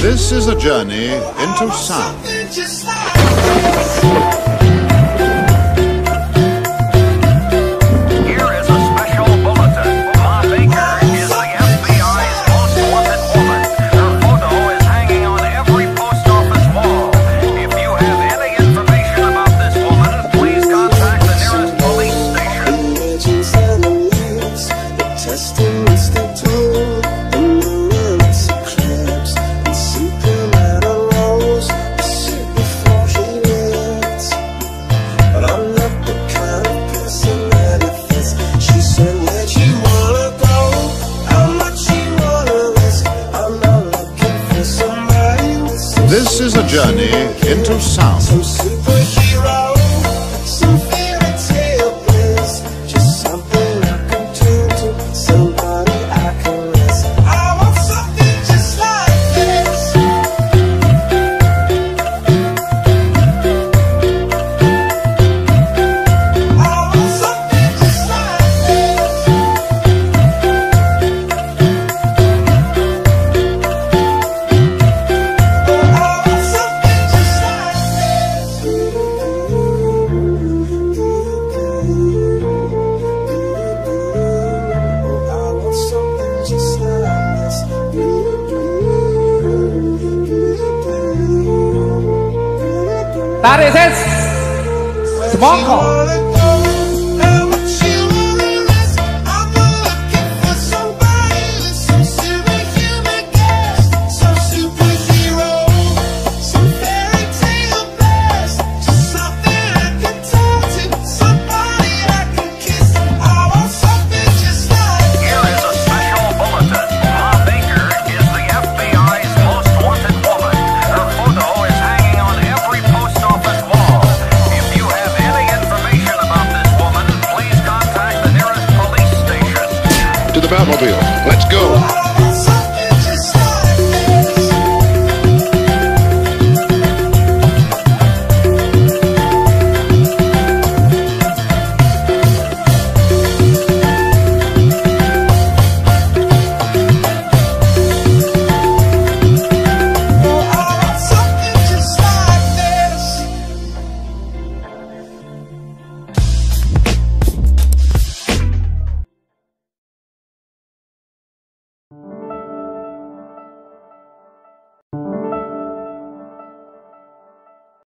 This is a journey into sound. This is a journey into sound. Some superhero, some fairy tale bliss, just something I can turn to, somebody I can rest. I want something just like this. I want something just like this. That is it. Small call. To the Batmobile. Let's go.